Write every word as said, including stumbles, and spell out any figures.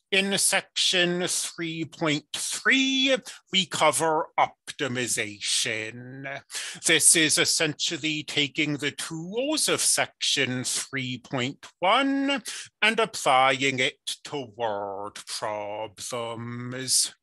In section three point three, we cover optimization. This is essentially taking the tools of section three point one and applying it to word problems.